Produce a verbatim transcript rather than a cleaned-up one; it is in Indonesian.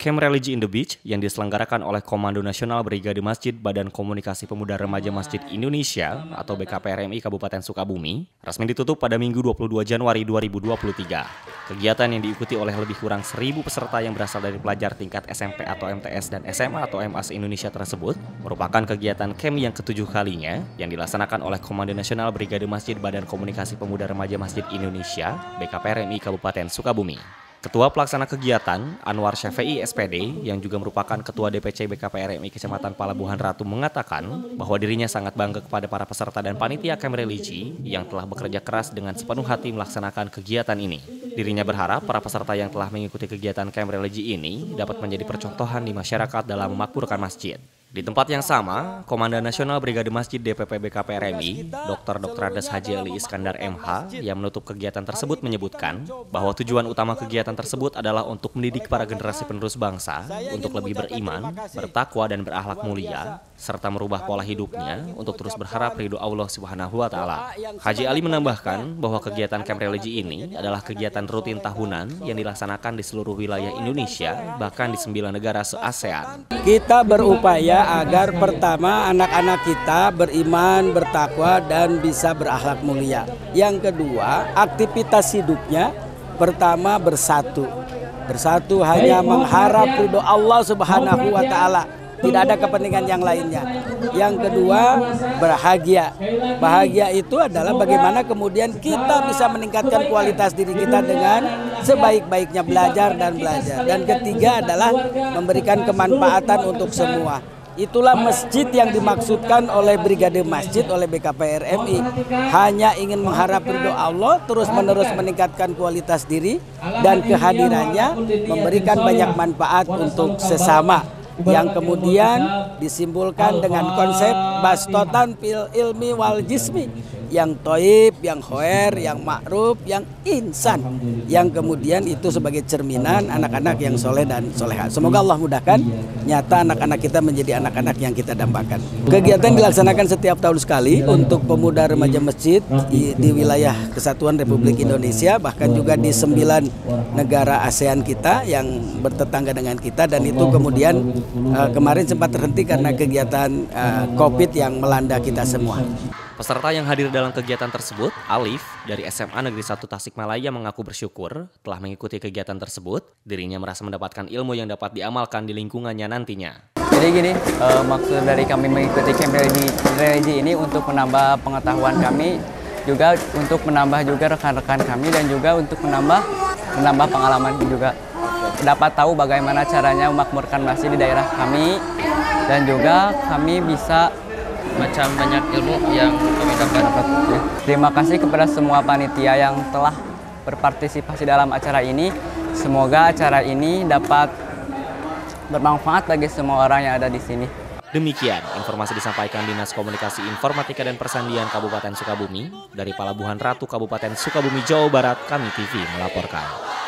Camp Religi in the Beach yang diselenggarakan oleh Komando Nasional Brigade Masjid Badan Komunikasi Pemuda Remaja Masjid Indonesia atau B K P R M I Kabupaten Sukabumi resmi ditutup pada Minggu dua puluh dua Januari dua ribu dua puluh tiga. Kegiatan yang diikuti oleh lebih kurang seribu peserta yang berasal dari pelajar tingkat S M P atau M T S dan S M A atau M A se-Indonesia tersebut merupakan kegiatan camp yang ketujuh kalinya yang dilaksanakan oleh Komando Nasional Brigade Masjid Badan Komunikasi Pemuda Remaja Masjid Indonesia B K P R M I Kabupaten Sukabumi. Ketua Pelaksana Kegiatan, Anwar Syafi'i S P D, yang juga merupakan Ketua D P C B K P R M I Kecamatan Palabuhan Ratu mengatakan bahwa dirinya sangat bangga kepada para peserta dan panitia Camp Religi yang telah bekerja keras dengan sepenuh hati melaksanakan kegiatan ini. Dirinya berharap para peserta yang telah mengikuti kegiatan Camp Religi ini dapat menjadi percontohan di masyarakat dalam memakmurkan masjid. Di tempat yang sama, Komandan Nasional Brigade Masjid D P P B K P R M I, Doktor Doktor Ades Haji Ali Iskandar M H, yang menutup kegiatan tersebut menyebutkan bahwa tujuan utama kegiatan tersebut adalah untuk mendidik para generasi penerus bangsa untuk lebih beriman, bertakwa dan berakhlak mulia, serta merubah pola hidupnya untuk terus berharap ridho Allah Subhanahu wa Ta'ala. Haji Ali menambahkan bahwa kegiatan Camp Religi ini adalah kegiatan rutin tahunan yang dilaksanakan di seluruh wilayah Indonesia, bahkan di sembilan negara se-ASEAN. Kita berupaya agar pertama anak-anak kita beriman, bertakwa dan bisa berakhlak mulia. Yang kedua, aktivitas hidupnya pertama bersatu. Bersatu hanya mengharap ridho Allah Subhanahu wa Ta'ala. Tidak ada kepentingan yang lainnya. Yang kedua, bahagia. Bahagia itu adalah bagaimana kemudian kita bisa meningkatkan kualitas diri kita dengan sebaik-baiknya belajar dan belajar. Dan ketiga adalah memberikan kemanfaatan untuk semua. Itulah masjid yang dimaksudkan oleh Brigade Masjid, oleh B K P R M I. Hanya ingin mengharap ridho Allah, terus-menerus meningkatkan kualitas diri, dan kehadirannya memberikan banyak manfaat untuk sesama. Yang kemudian disimpulkan dengan konsep bastotan fil ilmi wal jismi, yang toib, yang khoer, yang ma'ruf, yang insan, yang kemudian itu sebagai cerminan anak-anak yang soleh dan soleha. Semoga Allah mudahkan nyata anak-anak kita menjadi anak-anak yang kita dambakan. Kegiatan dilaksanakan setiap tahun sekali untuk pemuda remaja masjid di, di wilayah Kesatuan Republik Indonesia, bahkan juga di sembilan negara ASEAN kita yang bertetangga dengan kita, dan itu kemudian Uh, kemarin sempat terhenti karena kegiatan uh, COVID yang melanda kita semua. Peserta yang hadir dalam kegiatan tersebut, Alif dari S M A Negeri satu Tasikmalaya, mengaku bersyukur telah mengikuti kegiatan tersebut. Dirinya merasa mendapatkan ilmu yang dapat diamalkan di lingkungannya nantinya. Jadi gini, uh, maksud dari kami mengikuti Camp Religi, Religi ini untuk menambah pengetahuan kami, juga untuk menambah juga rekan-rekan kami, dan juga untuk menambah menambah pengalaman juga. Dapat tahu bagaimana caranya memakmurkan masjid di daerah kami, dan juga kami bisa macam banyak ilmu yang kami dapat. Terima kasih kepada semua panitia yang telah berpartisipasi dalam acara ini. Semoga acara ini dapat bermanfaat bagi semua orang yang ada di sini. Demikian informasi disampaikan Dinas Komunikasi Informatika dan Persandian Kabupaten Sukabumi. Dari Palabuhan Ratu, Kabupaten Sukabumi, Jawa Barat, kami T V melaporkan.